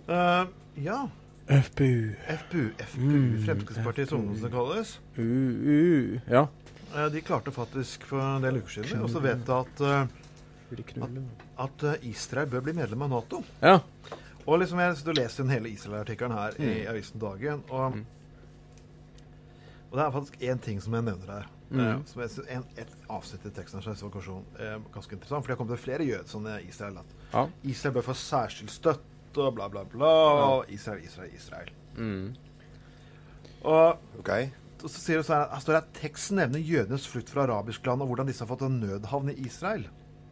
Ja. FPU. Fremskrittspartiets ungdom som det kalles. Ja. De klarte faktisk for en del uker siden, og så vet jeg at Israel bør bli medlem av NATO. Ja. Og liksom du leser den hele Israel-artikkelen her i Avisen Dagen, og det er faktisk en ting som jeg nevner her. Som et avsnitt i teksten her, så var ganske interessant, for det har kommet til flere jøder sånn i Israel at Israel bør få særskilt støtt og bla bla bla, og Israel. Og så sier det sånn, her står det at teksten nevner jødenes flukt fra arabisk land og hvordan disse har fått en nødhavn i Israel.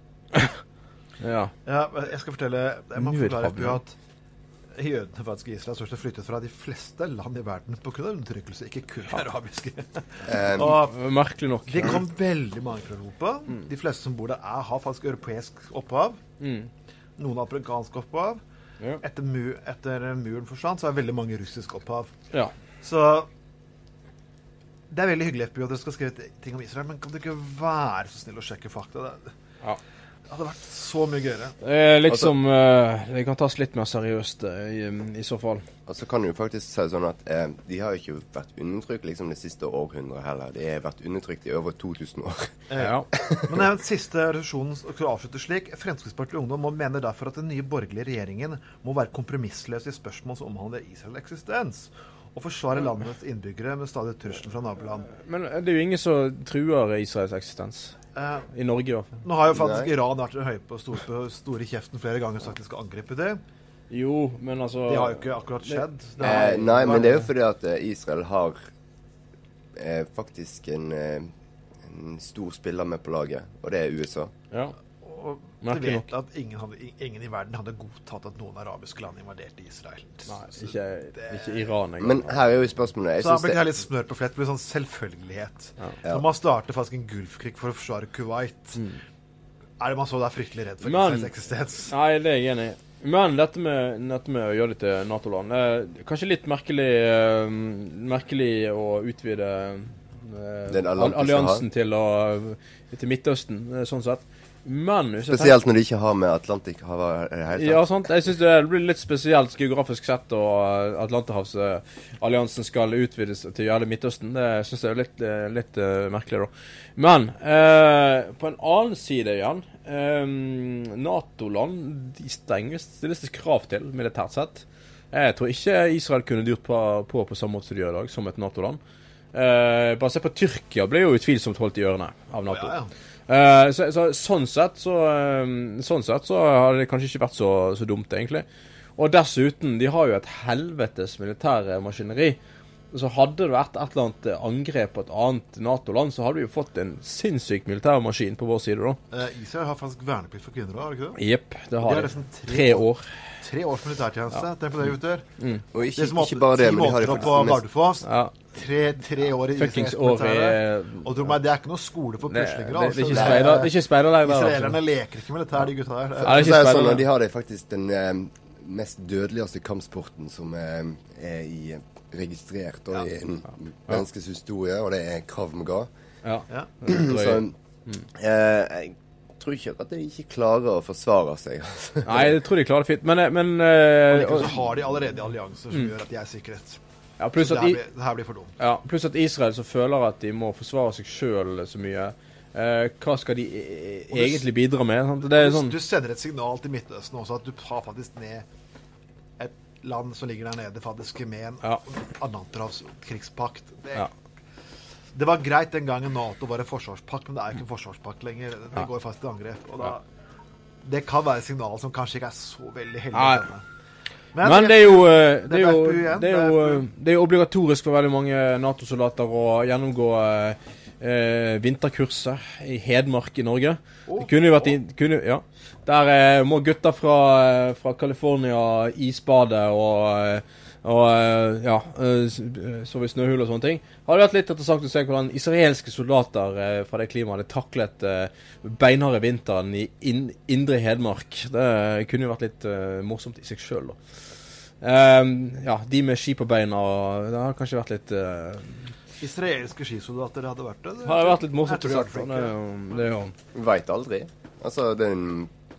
Ja, jeg skal fortelle, jeg må forklare på at jødene faktisk i Israel har flyttet fra de fleste land i verden på grunn av undertrykkelse, ikke kun arabiske. Og merkelig nok. Det kom veldig mange fra Europa. De fleste som bor der har faktisk europeisk opphav. Noen afrikansk opphav. Etter muren forsvant, så er veldig mange russisk opphav. Ja. Så det er veldig hyggelig at dere skal skrive ting om Israel, men kan du ikke være så snill å sjekke fakta? Det hadde vært så mye gøyere. Liksom, det kan tas litt mer seriøst i så fall. Altså kan du faktisk si sånn at de har ikke vært undertrykt liksom det siste århundret heller. De har vært undertrykt i over 2000 år. Men den siste revisjonen skal avslutte slik. Fremskrittspartiet Ungdom mener derfor at den nye borgerlige regjeringen må være kompromissløs i spørsmål som omhandler Israels eksistens, og forsvare landets innbyggere med stadig trussel fra naboland. Men det er jo ingen som truer Israels eksistens. I Norge i hvert fall. Nå har jo faktisk Iran vært høy på store kjeften flere ganger og sagt at de skal angripe det. Jo, men altså... Det har jo ikke akkurat skjedd. Nei, men det er jo fordi at Israel har faktisk en stor spiller med på laget, og det er USA. Ja. Og du vet at ingen i verden hadde godtatt at noen arabiske land invaderte Israel. Nei, ikke Iran. Men her er jo spørsmålet. Så det blir litt smør på flett, det blir sånn selvfølgelighet. Når man starter faktisk en gulfkrig for å forsvare Kuwait, er det man så da fryktelig redd for Israels eksistens? Nei, det er jeg enig i. Men dette med å gjøre det til NATO-land, kanskje litt merkelig å utvide alliansen til Midtøsten, sånn sett. Men, spesielt når de ikke har med Atlanterhavet hele tatt. Ja, sant. Jeg synes det blir litt spesielt geografisk sett, og Atlanterhavsalliansen skal utvides til hele Midtøsten. Det synes jeg er litt merkelig da. Men, på en annen side igjen, NATO-land, de stilles det krav til, militært sett. Jeg tror ikke Israel kunne dyrt på samme måte som de gjør i dag, som et NATO-land. Bare se på Tyrkia, ble jo utvilsomt holdt i ørene av NATO. Ja. Sånn sett så har det kanskje ikke vært så dumt egentlig. Og dessuten, de har jo et helvetes militære maskineri. Så hadde det vært et eller annet angrep på et annet NATO-land, så hadde vi jo fått en sinnssyk militærmaskin på vår side da. Israel har faktisk verneplikt for kvinner, har det ikke det? Jepp, det har de. 3 år. 3 års militærtjeneste, tenk på det, gutter. Og ikke bare det, men de har det faktisk mest... 3 år i fuckings år i... Og tro meg, det er ikke noe skole for puslinger. Det er ikke speiderleir der. Israelerne leker ikke militær, de gutta der. Det er ikke speiderleir. De har det faktisk den mest dødeligste kampsporten som er registrert og i en menneskes historie, og det er Krav Maga. Så jeg tror ikke at de ikke klarer å forsvare seg. Nei, jeg tror de klarer det fint. Men så har de allerede allianser som gjør at de er sikkerhet. Ja, pluss at det her blir for dumt. Ja, pluss at Israel så føler at de må forsvare seg selv så mye. Hva skal de egentlig bidra med? Sant? Det er sånn... Du sender et signal til Midtøsten også, at du har faktisk ned et land som ligger der nede faktisk med en Atlanterhavskrigspakt. Det var greit den gangen NATO var en forsvarspakt, men det er ikke en forsvarspakt lenger. Det går faktisk til angrep. Og da, det kan være et signal som kanskje ikke er så veldig heldig. Men det er jo obligatorisk for veldig mange NATO-soldater å gjennomgå vinterkurset i Hedmark i Norge. Det kunne jo vært der må gutter fra California isbade så i snøhull og sånne ting. Har det vært litt interessant å se hvordan israelske soldater fra det klimaet hadde taklet beinharde vinteren i indre Hedmark. Det kunne jo vært litt morsomt i seg selv da. De med ski på beina, det har kanskje vært litt israelske skisoldater hadde vært det. Det har vært litt morsomt å sagt. Det vet aldri. Altså,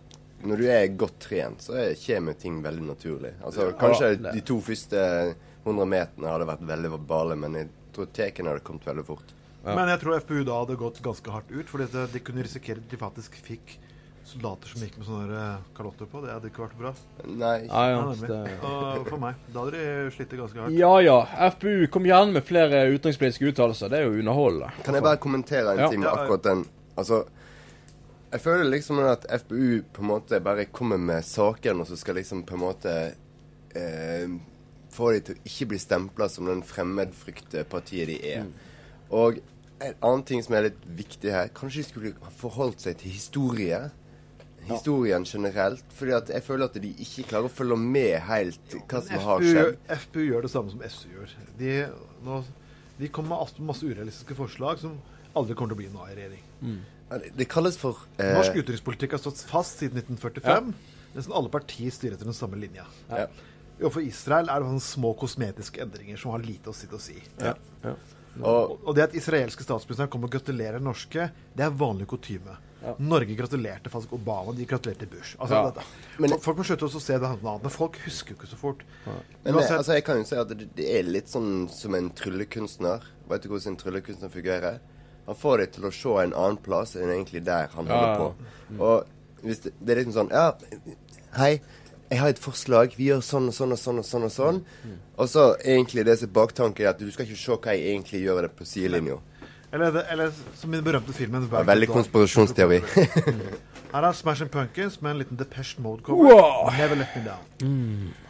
når du er godt trent, så kommer ting veldig naturlig. Altså, kanskje de 2 første 100 meterne hadde vært veldig bale, men jeg tror teken hadde kommet veldig fort. Ja. Men jeg tror FPU da hadde gått ganske hardt ut, fordi de kunne risikere at de faktisk fikk soldater som gikk med sånne kalotter på. Det hadde ikke vært bra. Nei. Og for meg, da hadde de slitt ganske hardt. Ja. FPU, kom gjerne med flere utenrikspolitiske uttalelser. Det jo underholdende. Kan jeg bare kommentere en ting med akkurat den? Altså, jeg føler liksom at FPU på en måte bare kommer med saker, og så skal liksom på en måte få de til å ikke bli stemplet som den fremmedfryktpartiet de Og en annen ting som litt viktig her, kanskje de skulle ha forholdt seg til historien generelt, fordi at jeg føler at de ikke klarer å følge med helt hva som har skjedd. FPU gjør det samme som SU gjør. De kommer med masse urealistiske forslag som aldri kommer til å bli noe i regjering. Det kalles for... Norsk utenrikspolitikk har stått fast siden 1945. Nesten alle partier styrer etter den samme linja. Og for Israel det sånne små kosmetiske endringer som har lite å si. Og det at israelske statsministeren kommer og gratulerer norske, det vanlig kutyme. Norge gratulerte faktisk Obama, de gratulerte Bush. Altså, folk må slutte å se det annet, men folk husker jo ikke så fort. Men altså, jeg kan jo si at det litt sånn som en tryllekunstner. Vet du hvordan en tryllekunstner fungerer? Han får deg til å se en annen plass enn egentlig der han holder på. Og hvis det liksom sånn, hei, jeg har et forslag, vi gjør sånn og sånn og sånn og sånn og sånn. Og så egentlig det som baktanken at du skal ikke se hva jeg egentlig gjør det på sidelinja. Eller som i den berømte filmen. Veldig konspirasjonsteori. Her Smashing Pumpkins med en liten Depeche Mode cover. Never Let Me Down.